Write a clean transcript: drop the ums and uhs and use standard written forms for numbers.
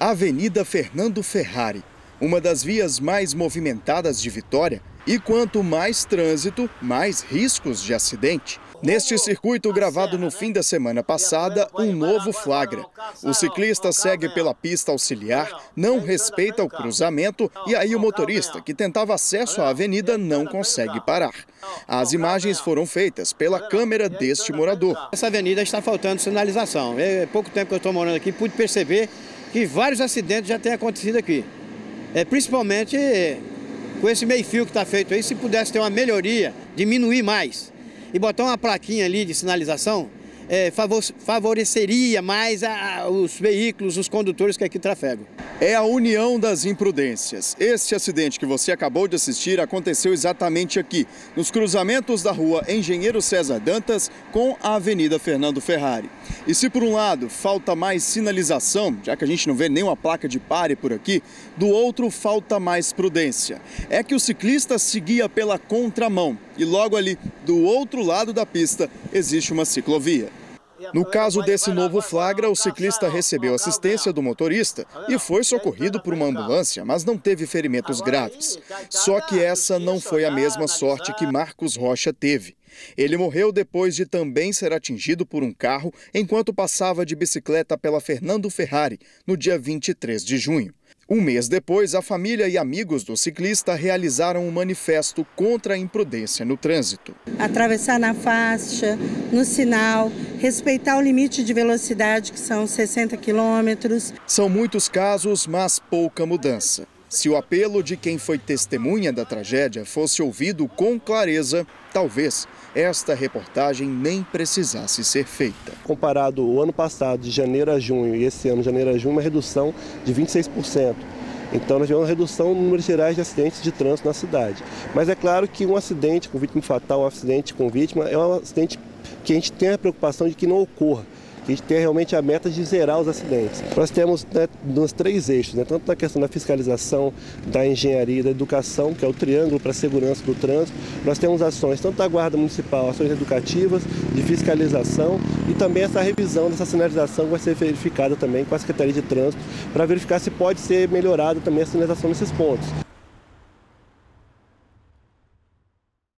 Avenida Fernando Ferrari, uma das vias mais movimentadas de Vitória, e quanto mais trânsito, mais riscos de acidente. Neste circuito gravado no fim da semana passada, um novo flagra. O ciclista segue pela pista auxiliar, não respeita o cruzamento e aí o motorista, que tentava acesso à avenida, não consegue parar. As imagens foram feitas pela câmera deste morador. Essa avenida está faltando sinalização. É pouco tempo que eu estou morando aqui, pude perceber que vários acidentes já têm acontecido aqui. Principalmente com esse meio-fio que está feito aí, se pudesse ter uma melhoria, diminuir mais e botar uma plaquinha ali de sinalização, favoreceria mais os veículos, os condutores que aqui trafegam. É a união das imprudências. Este acidente que você acabou de assistir aconteceu exatamente aqui, nos cruzamentos da rua Engenheiro César Dantas com a Avenida Fernando Ferrari. E se por um lado falta mais sinalização, já que a gente não vê nenhuma placa de pare por aqui, do outro falta mais prudência. É que o ciclista seguia pela contramão e logo ali, do outro lado da pista, existe uma ciclovia. No caso desse novo flagra, o ciclista recebeu assistência do motorista e foi socorrido por uma ambulância, mas não teve ferimentos graves. Só que essa não foi a mesma sorte que Marcos Rocha teve. Ele morreu depois de também ser atingido por um carro enquanto passava de bicicleta pela Fernando Ferrari, no dia 23 de junho. Um mês depois, a família e amigos do ciclista realizaram um manifesto contra a imprudência no trânsito. Atravessar na faixa, no sinal, respeitar o limite de velocidade, que são 60 quilômetros. São muitos casos, mas pouca mudança. Se o apelo de quem foi testemunha da tragédia fosse ouvido com clareza, talvez esta reportagem nem precisasse ser feita. Comparado o ano passado, de janeiro a junho, e esse ano, de janeiro a junho, uma redução de 26%. Então, nós tivemos uma redução no número gerais de acidentes de trânsito na cidade. Mas é claro que um acidente com vítima fatal, um acidente com vítima, é um acidente que a gente tem a preocupação de que não ocorra. A gente tem realmente a meta de zerar os acidentes. Nós temos nos 3 eixos, tanto na questão da fiscalização, da engenharia e da educação, que é o triângulo para a segurança do trânsito. Nós temos ações tanto da Guarda Municipal, ações educativas, de fiscalização e também essa revisão dessa sinalização que vai ser verificada também com a Secretaria de Trânsito para verificar se pode ser melhorada também a sinalização nesses pontos.